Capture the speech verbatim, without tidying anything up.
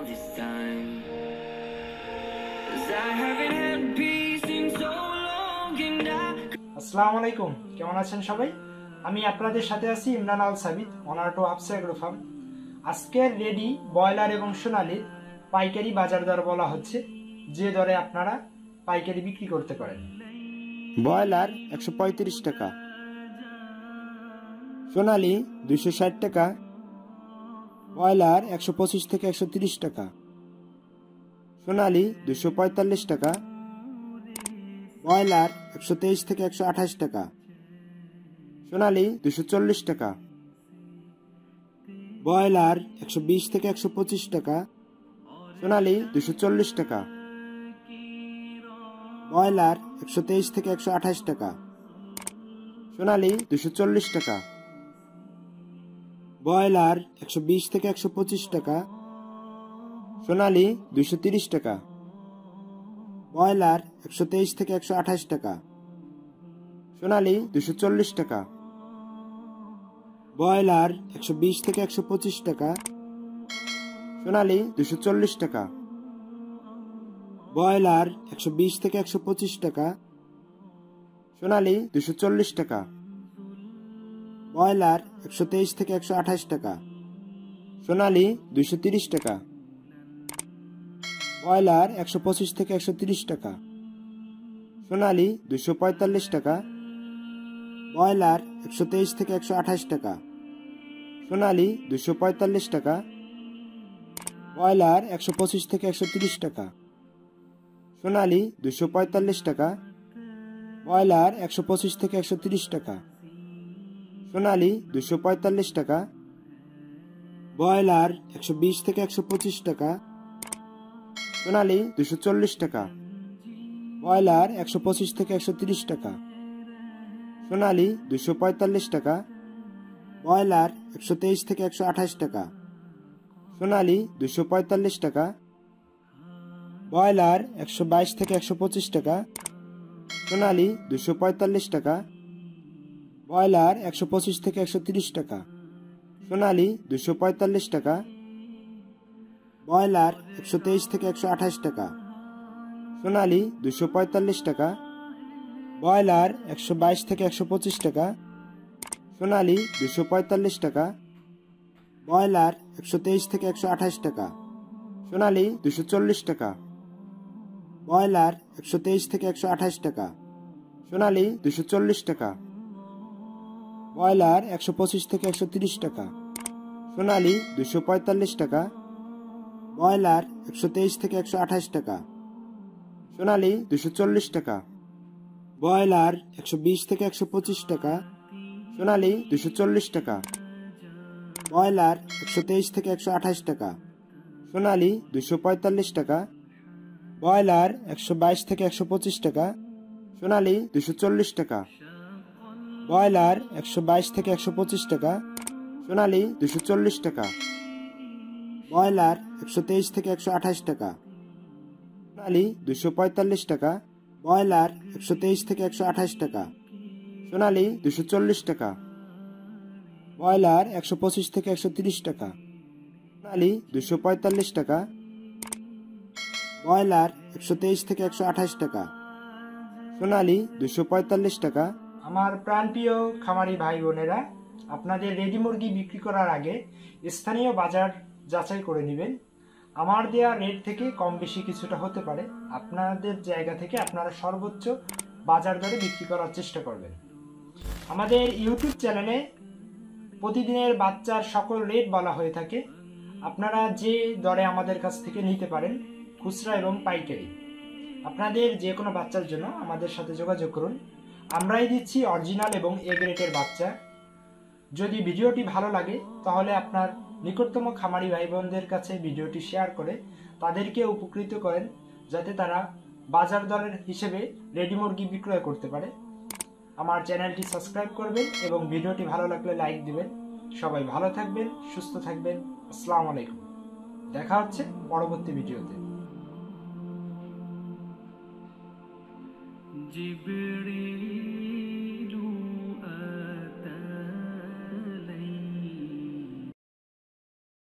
this time. 'Cause I haven't had peace in so long and I... আসসালামু আলাইকুম, কেমন আছেন সবাই? আমি আপনাদের সাথে আছি Imran Al Sabit, owner to Hafsa agro farm. আজকের রেডি ব্রয়লার এবং সোনালীর পাইকারি বাজার দর বলা হচ্ছে, যে দরে আপনারা পাইকারি বিক্রি করতে পারেন। ব্রয়লার একশো পঁয়ত্রিশ টাকা, সোনালী দুইশো ষাট টাকা, ব্রয়লার একশো পঁচিশ থেকে একশো তিরিশ টাকা, সোনালী দুইশো পঁয়তাল্লিশ টাকা, ব্রয়লার একশো তেইশ থেকে একশো আঠাশ টাকা, সোনালী দুইশো চল্লিশ টাকা, ব্রয়লার একশো বিশ থেকে একশো পঁচিশ টাকা, সোনালী দুইশো চল্লিশ টাকা, ব্রয়লার একশো তেইশ থেকে একশো আঠাশ টাকা, সোনালী দুইশো চল্লিশ টাকা, ব্রয়লার একশো বিশ থেকে একশো পঁচিশ টাকা, সোনালী দুইশো তিরিশ টাকা, ব্রয়লার একশো তেইশ থেকে একশো আঠাশ টাকা, সোনালী দুইশো চল্লিশ টাকা, ব্রয়লার একশো বিশ থেকে একশো পঁচিশ টাকা, সোনালী দুইশো চল্লিশ টাকা, ব্রয়লার একশো বিশ থেকে একশো পঁচিশ টাকা, সোনালী দুইশো চল্লিশ টাকা, ব্রয়লার একশো তেইশ থেকে একশো আঠাশ টাকা, সোনালী দুইশো তিরিশ টাকা, ব্রয়লার একশো পঁচিশ থেকে একশো তিরিশ টাকা, সোনালী দুইশো পঁয়তাল্লিশ টাকা, ব্রয়লার একশো তেইশ থেকে একশো আঠাশ টাকা, সোনালী দুইশো পঁয়তাল্লিশ টাকা, ব্রয়লার একশো পঁচিশ থেকে একশো তিরিশ টাকা, সোনালী দুইশো পঁয়তাল্লিশ টাকা, ব্রয়লার একশো পঁচিশ থেকে একশো তিরিশ টাকা, সোনালী দুইশো পঁয়তাল্লিশ টাকা, ব্রয়লার একশো বিশ থেকে একশো পঁচিশ টাকা, সোনালী দুইশো চল্লিশ টাকা, ব্রয়লার একশো পঁচিশ থেকে একশো তিরিশ টাকা, সোনালী দুইশো পঁয়তাল্লিশ টাকা, ব্রয়লার একশো তেইশ থেকে একশো আঠাশ টাকা, সোনালী দুইশো পঁয়তাল্লিশ টাকা, ব্রয়লার একশো বাইশ থেকে একশো পঁচিশ টাকা, সোনালী দুইশো পঁয়তাল্লিশ টাকা, ব্রয়লার একশো পঁচিশ থেকে একশো তিরিশ টাকা, সোনালী দুইশো পঁয়তাল্লিশ টাকা, ব্রয়লার একশো তেইশ থেকে একশো আঠাশ টাকা, সোনালী দুইশো পঁয়তাল্লিশ টাকা, ব্রয়লার একশো বাইশ থেকে একশো পঁচিশ টাকা, সোনালী দুইশো পঁয়তাল্লিশ টাকা, ব্রয়লার একশো তেইশ থেকে একশো আঠাশ টাকা, সোনালী দুইশো চল্লিশ টাকা, ব্রয়লার একশো তেইশ থেকে একশো আঠাশ টাকা, সোনালী দুইশো চল্লিশ টাকা, ব্রয়লার একশো পঁচিশ থেকে একশো তিরিশ টাকা, সোনালী দুইশো পঁয়তাল্লিশ টাকা, ব্রয়লার একশো তেইশ থেকে একশো আঠাশ টাকা, সোনালী দুইশো চল্লিশ টাকা, ব্রয়লার একশো বিশ থেকে একশো পঁচিশ টাকা, সোনালী দুইশো চল্লিশ টাকা, ব্রয়লার একশো তেইশ থেকে একশো আঠাশ টাকা, সোনালী দুইশো পঁয়তাল্লিশ টাকা, ব্রয়লার একশো বাইশ থেকে একশো পঁচিশ টাকা, সোনালী দুইশো চল্লিশ টাকা, ব্রয়লার একশো বাইশ থেকে একশো পঁচিশ টাকা, সোনালী দুইশো চল্লিশ টাকা, ব্রয়লার একশো তেইশ থেকে একশো আঠাশ টাকা, সোনালী দুইশো পঁয়তাল্লিশ টাকা, ব্রয়লার একশো তেইশ থেকে একশো আঠাশ টাকা, সোনালী দুইশো চল্লিশ টাকা, ব্রয়লার একশো পঁচিশ থেকে একশো তিরিশ টাকা, সোনালী দুইশো পঁয়তাল্লিশ টাকা, ব্রয়লার একশো তেইশ থেকে একশো আঠাশ টাকা, সোনালী দুইশো পঁয়তাল্লিশ টাকা। আমার প্রাণপ্রিয় খামারি ভাই বোনেরা, আপনাদের রেডি মুরগি বিক্রি করার আগে স্থানীয় বাজার যাচাই করে নেবেন। আমার দেওয়া রেট থেকে কম বেশি কিছুটা হতে পারে, আপনাদের জায়গা থেকে আপনারা সর্বোচ্চ বাজার দরে বিক্রি করার চেষ্টা করবেন। আমাদের ইউটিউব চ্যানেলে প্রতিদিনের বাচ্চার সকল রেট বলা হয়ে থাকে, আপনারা যে দরে আমাদের কাছ থেকে নিতে পারেন, খুচরা এবং পাইকারি। আপনাদের যে কোনো বাচ্চার জন্য আমাদের সাথে যোগাযোগ করুন, আমরাই দিচ্ছি অরিজিনাল এবং এ গ্রেডের বাচ্চা। যদি ভিডিওটি ভালো লাগে তাহলে আপনার নিকটতম খামারি ভাই বোনদের কাছে ভিডিওটি শেয়ার করে তাদেরকে উপকৃত করেন, যাতে তারা বাজার দরের হিসেবে রেডি মুরগি বিক্রয় করতে পারে। আমার চ্যানেলটি সাবস্ক্রাইব করবেন এবং ভিডিওটি ভালো লাগলে লাইক দিবেন। সবাই ভালো থাকবেন, সুস্থ থাকবেন। আসসালামু আলাইকুম, দেখা হচ্ছে পরবর্তী ভিডিওতে। जिबड़ी